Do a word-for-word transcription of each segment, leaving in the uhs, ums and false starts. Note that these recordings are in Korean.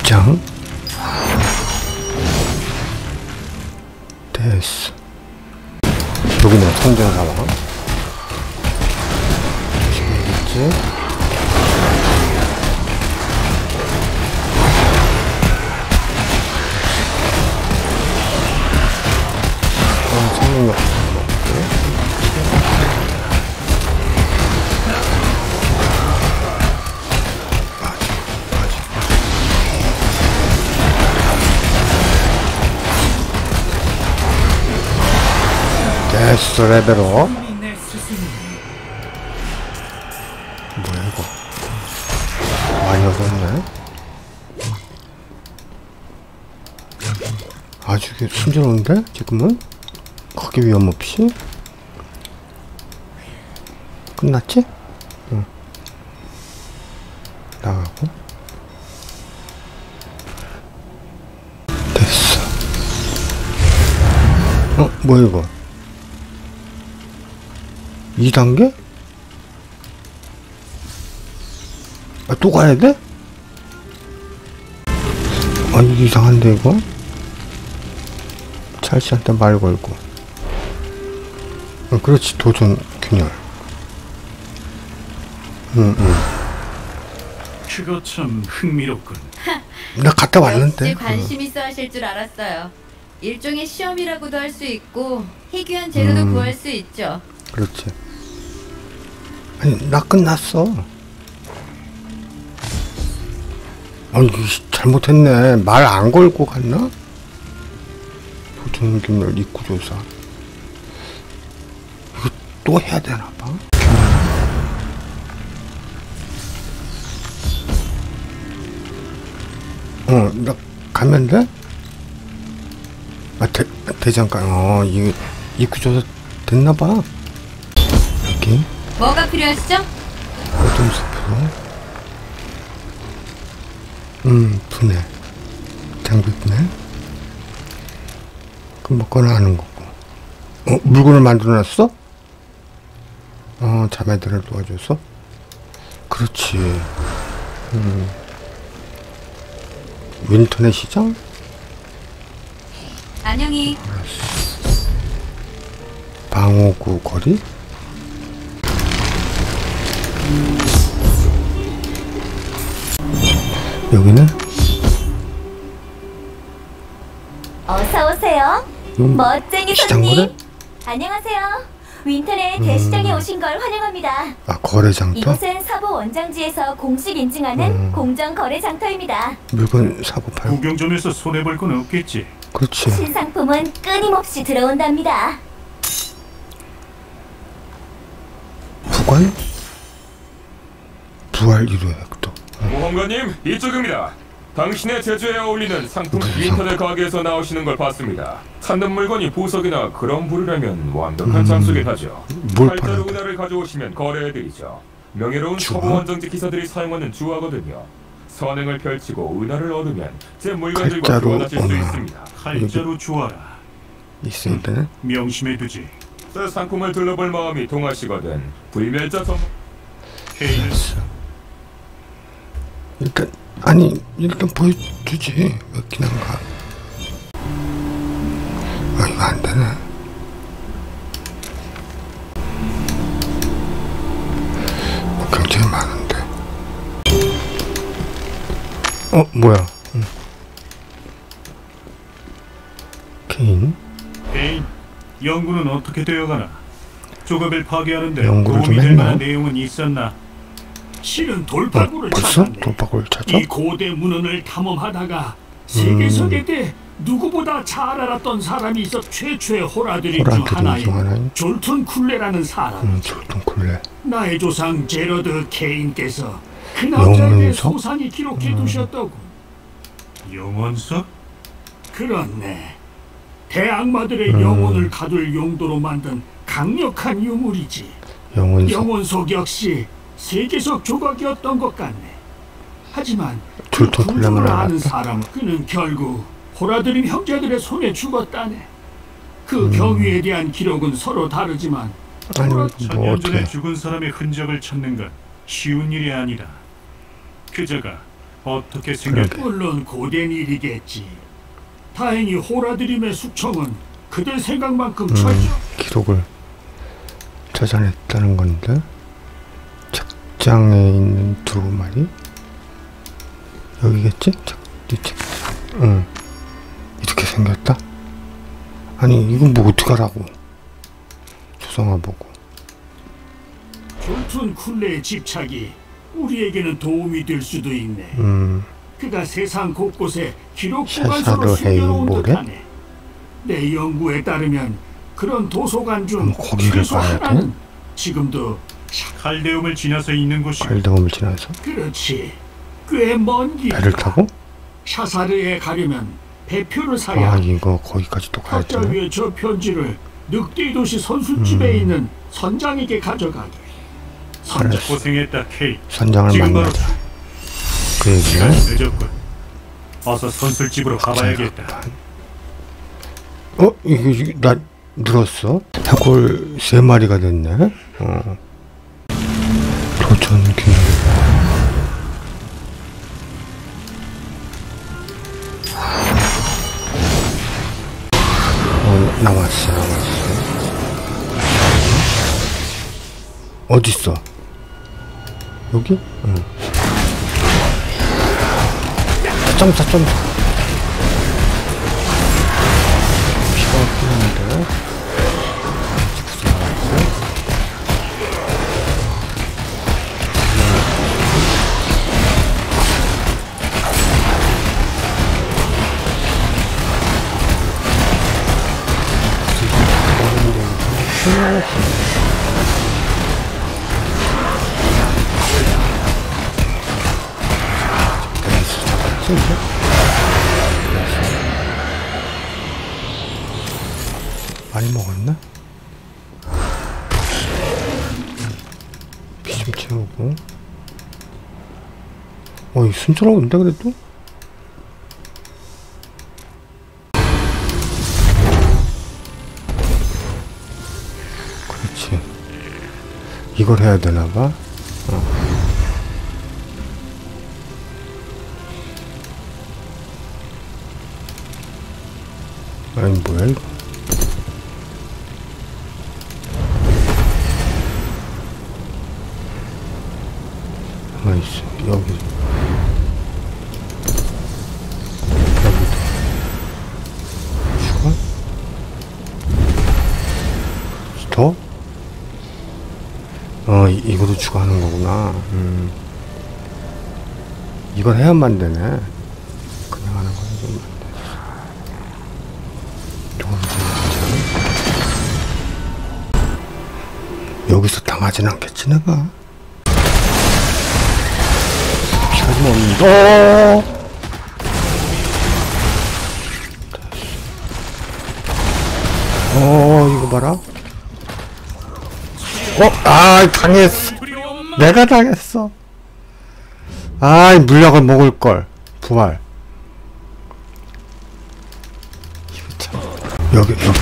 입장. 됐어. 여기는 성전 상황. 보시겠지? 어, 성능력 먹고. 됐어, 레벨업. 뭐야 이거 많이 얻었네. 아주 순조로운데 지금은 크게 위험 없이 끝났지? 응. 나가고 됐어. 어 뭐야 이거 이 단계? 아, 또 가야 돼? 아니 이상한데 이거? 찰씨한테 말 걸고. 어, 그렇지 도전 균열. 응응. 그거 참 흥미롭군. 나 갔다 왔는데. 역시 관심 있어 하실 줄 알았어요. 일종의 시험이라고도 할 수 있고 희귀한 재료도 음. 구할 수 있죠. 그렇지. 아니 나 끝났어. 아니 잘못했네. 말 안 걸고 갔나? 도전균열 입구조사. 이거 또 해야 되나봐. 어, 나 가면 돼? 아, 대, 대장간. 어, 이거 입구조사 됐나봐. 여기. 뭐가 필요하시죠? 어둠 숲으로. 음, 분해. 장비 분해. 그럼 먹거나 하는 거고. 어, 물건을 만들어놨어? 어, 자매들을 도와줘서? 그렇지. 음. 윈터넷 시장? 안녕히. 방어구 거리? 여기는? 어서 오세요. 음, 멋쟁이 시장 손님. 거래? 안녕하세요. 윈터넷 대시장에 음. 오신 걸 환영합니다. 아, 거래장터? 이곳은 사보 원장지에서 공식 인증하는 음. 공정 거래 장터입니다. 물건 사고 팔고. 구경점에서 손해볼 건 없겠지. 그렇지. 신상품은 끊임없이 들어온답니다. 부활? 부활 일 회도. 모험가님, 이쪽입니다. 당신의 제주에 어울리는 상품 인터넷 가게에서 나오시는 걸 봤습니다. 찾는 물건이 보석이나 그런 부류라면 완벽한 음, 장수겠하죠. 뭘 팔자루 파는데? 은하를 가져오시면 거래해드리죠. 명예로운 주화? 서부 원정지 기사들이 사용하는 주화거든요. 선행을 펼치고 은하를 얻으면 제 물건들과 칼자루 교환하실 수 은하. 있습니다. 칼자루 주어라. 있어야 되네. 명심해두지. 새 상품을 둘러볼 마음이 동하시거든 불멸자 선 케인은 일단 아니 일단 보여주지. 왜 그냥 가? 아 이거 안 되네. 뭐 굉장히 많은데. 어 뭐야? 응. 케인? 케인, 연구는 어떻게 되어가나? 조각을 파괴하는데 연구를 좀 도움이 될 했나? 만한 내용은 있었나? 실은 어, 돌파구를 벌써 찾았네. 돌파구를 찾아? 이 고대 문헌을 탐험하다가 세계석에 음. 대해 누구보다 잘 알았던 사람이 있어 최초의 호라드린 중 호라드린 하나인 중 하나인? 졸툰 쿨레라는 사람. 음, 졸통 쿨레. 나의 조상 제러드 케인께서 그 남자에 대해 영문서? 소상히 기록해 음. 두셨다고. 영원서? 그렇네. 대악마들의 음. 영혼을 가둘 용도로 만든 강력한 유물이지. 영혼석. 영혼석 역시 세계석 조각이었던 것 같네. 하지만 졸통 그 쿨레만 구조를 아는 알았다. 사람 그는 결국 호라드림 형제들의 손에 죽었다네. 그 음. 경위에 대한 기록은 서로 다르지만 아니 뭐 천년 전에 어떻게? 죽은 사람의 흔적을 찾는 건 쉬운 일이 아니다. 그자가 어떻게 생겼? 물론 고된 일이겠지. 다행히 호라드림의 숙청은 그들 생각만큼 음, 철저. 기록을 찾아냈다는 건데 책장에 있는 두 마리 여기겠지? 책, 이 책, 응 이렇게 생겼다? 아니 이건 뭐 어떡하라고 조성아 보고 졸툰 쿨레의 집착이 우리에게는 도움이 될 수도 있네. 음 그가 세상 곳곳에 기록 샤샤르 보관소로 숨겨놓은 헤이 듯하네. 내 연구에 따르면 그런 도서관 중 그럼 거기를 최소 가야 돼? 하나는 지금도 칼데움을 지나서 있는 곳이. 갈대검을 지나서 그렇지. 꽤 먼 길. 배를 타고? 샤사르에 가려면 배표를 사야. 아 이거 거기까지 또 가야지 탁자 위에 저 편지를 늑대 도시 선술집에 음. 있는 선장에게 가져가게. 선장. 알았어. 고생했다, 케이. 선장을 지금 바로 만나자 그 시간이 얘기는 늦었군. 어서 선술집으로 가봐야겠다. 어? 이거, 이거 나 늘었어? 해골 세 마리가 됐네? 어. 도전기 어, 나왔어 나왔어 어딨어? 여기? 응. 점사 점사 피가 없는데 직수 나왔어 많이 먹었나? 피 좀 채우고 어이 순조로운데 그래도? 그렇지 이걸 해야 되나봐 어. 아니 뭐야 이거 아이씨 여기 여기도 추가? 더? 어 이, 이것도 추가하는 거구나 음. 이걸 해야만 되네 그냥 하는 거는 좀 여기서 당하진 않겠지 내가 피가 좀 없는데 어 어, 이거 봐라 어? 아 당했어 내가 당했어 아이 물약을 먹을걸 부활 이거 참 여기 여기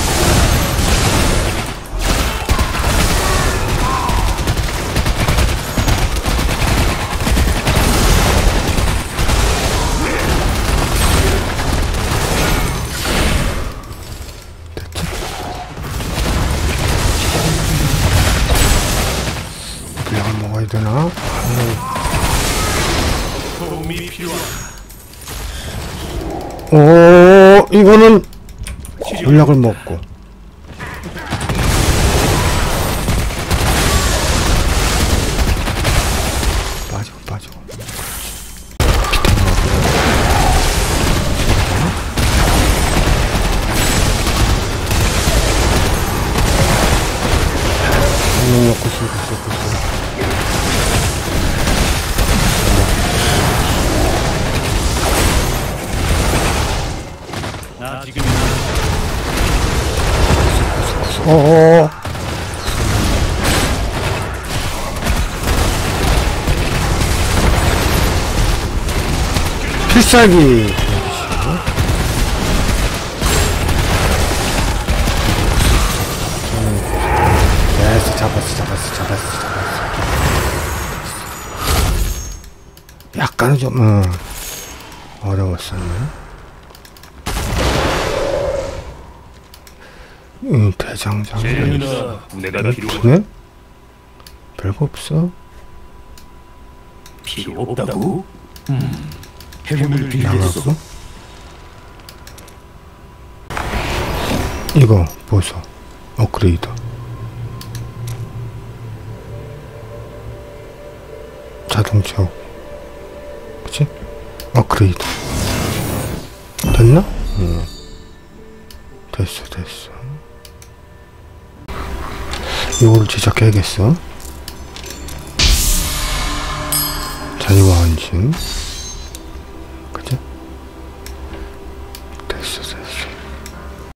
물약을 먹어야 되나? 도움이 필요하다. 오 이거는 물약을 먹고 빠지고 빠지고 한명 먹고 싶고 싶고 나 지금 어어 필살기 됐어 잡았어 잡았어 잡았어 잡았어 약간은 좀 어, 어려웠었네. 이 대장장 부대가 필요 네? 별거 없어. 필요 없다고? 음, 행운을 빌겠어. 나갔어? 이거 보소. 업그레이드. 자동 채우기. 그치? 업그레이드. 됐나? 응. 됐어, 됐어. 이거를 제작해야겠어. 자유와 안심.